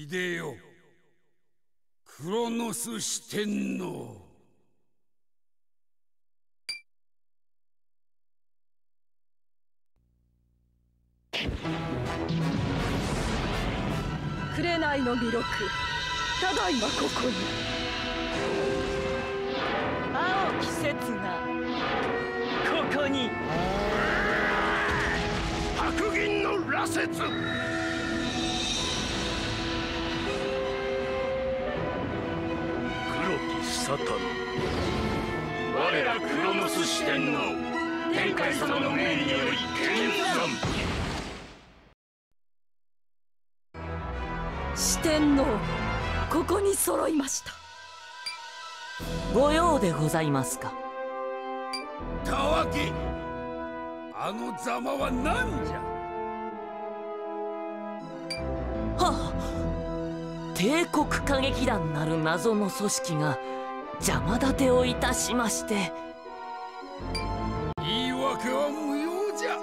秀よ、クロノス四天王。 紅の弥勒、ただいまここに。青き刹那、ここに。 白銀の羅刹。黒きサタン、我らクロノス四天王、天海様の命により剣山。 四天王、ここに揃いました。 ご用でございますか。 たわけ、あのざまは何じゃ。 はあ、帝国歌劇団なる謎の組織が邪魔立てをいたしまして。 言い訳は無用じゃ。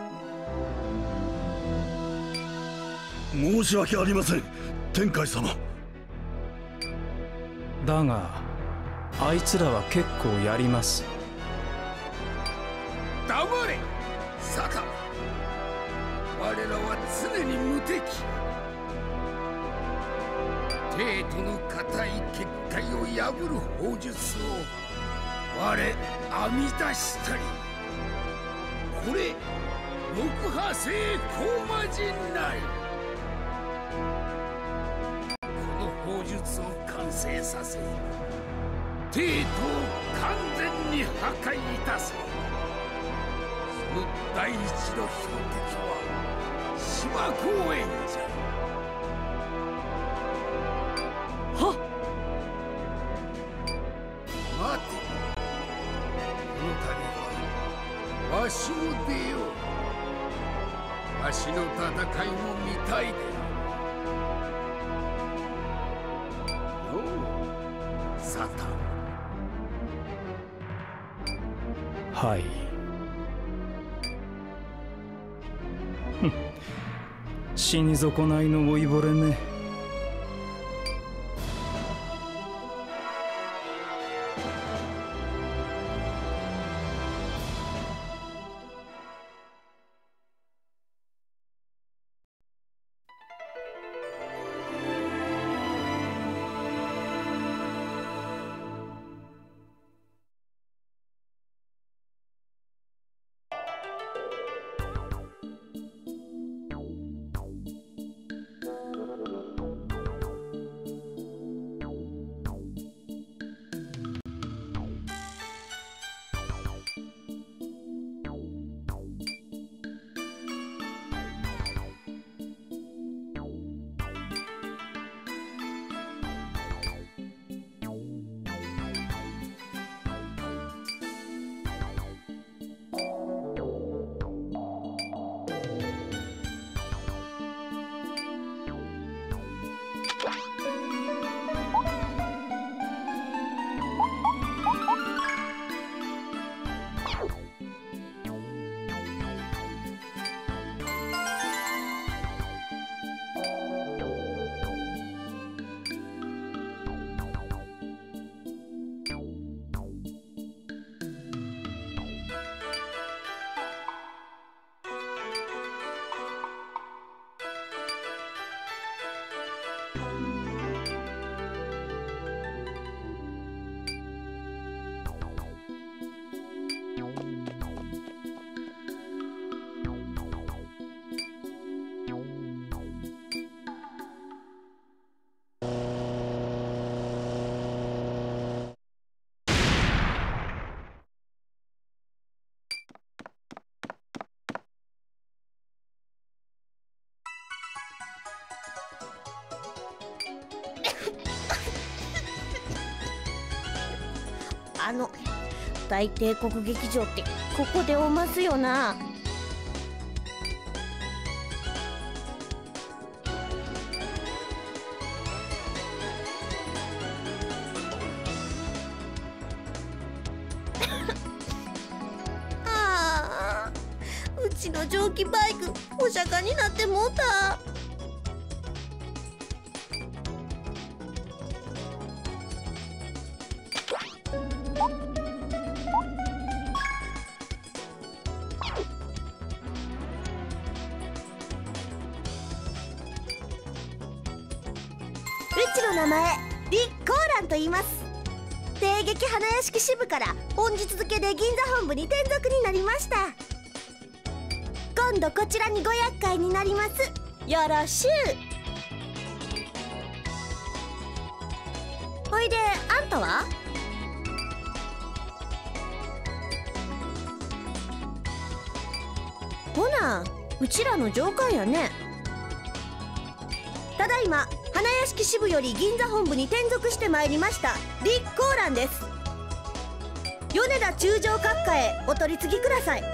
申し訳ありません、天海様。 だがあいつらは結構やります。 黙れサタン、我らは常に無敵。帝都の固い結界を破る法術を我編み出したり、これ六波星コマじない。この法術を完成させ、帝都を完全に破壊いたせ。その第一の標的は芝公園じゃ。 はっ、 待て、この度はわしも出よう。わしの戦いも見たいであろう。ようサタン。 はい。死に損ないの老いぼれね。 大帝国劇場ってここでおますよな。ああ、うちの蒸気バイクお釈迦になってもうた。 ちの名前立コーランと言います。帝劇花屋敷支部から本日付で銀座本部に転属になりました。今度こちらにご厄介になります。よろしゅう。ほいであんたは？ほなうちらの上官やね。ただいま花屋敷支部より銀座本部に転属してまいりました立コーランです。米田中将閣下へお取り次ぎください。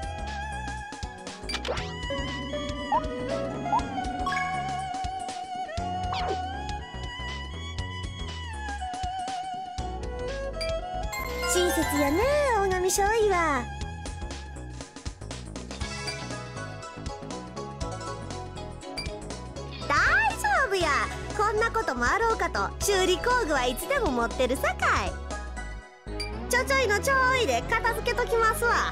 親切やね大神少尉は。大丈夫や、こんなこともあろうかと修理工具はいつでも持ってるさかい。ちょちょいのちょいで片付けときますわ。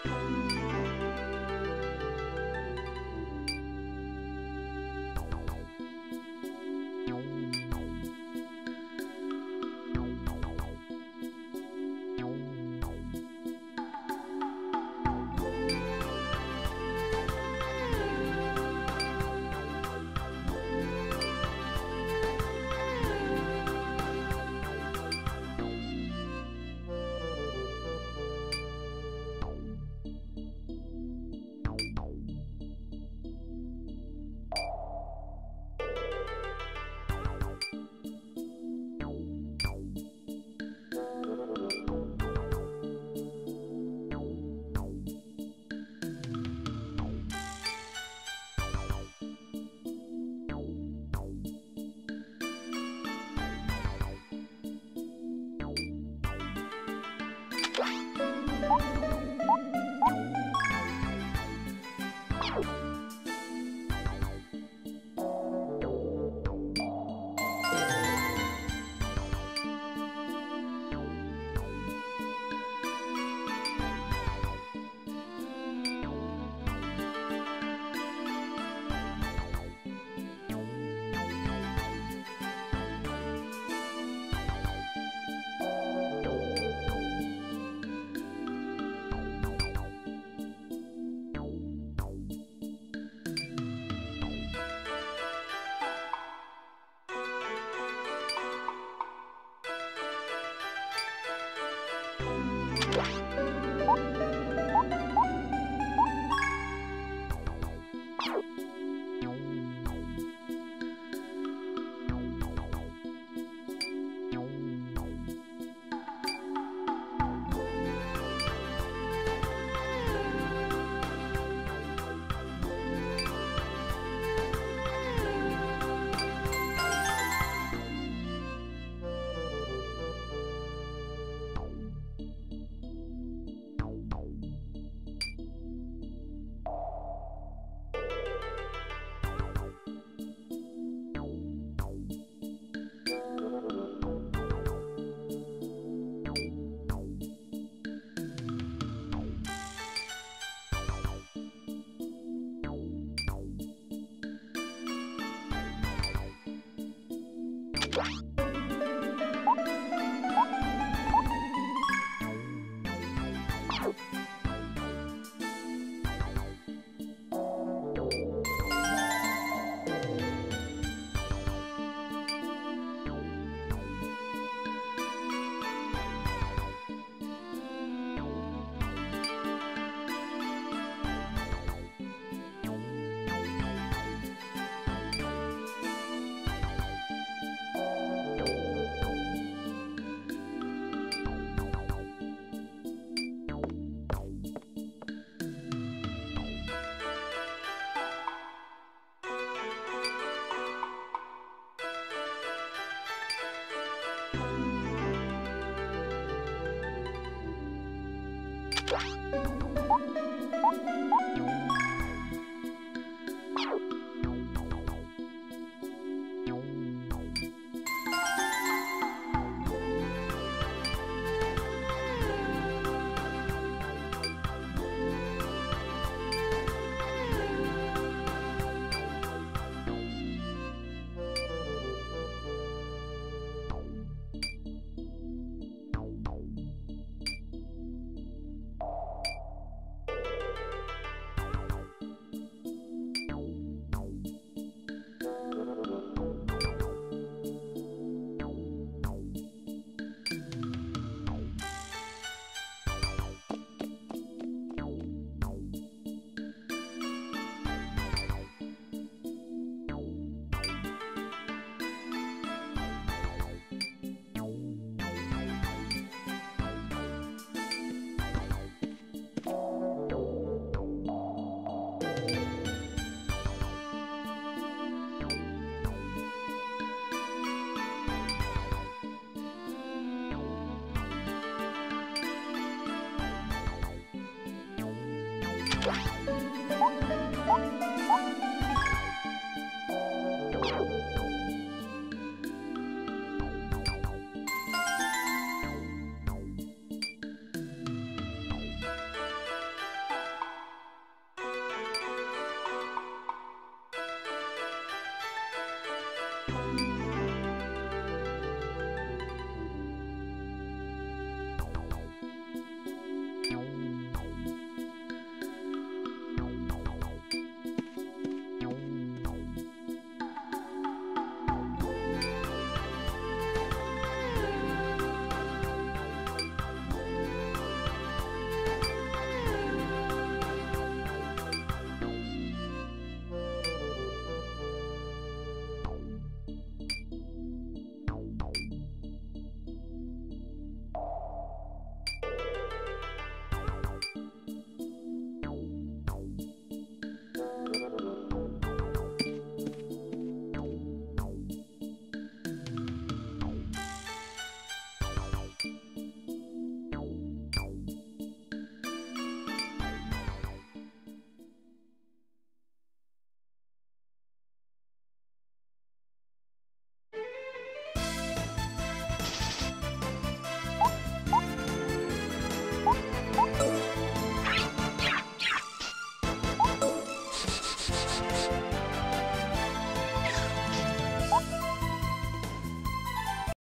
こ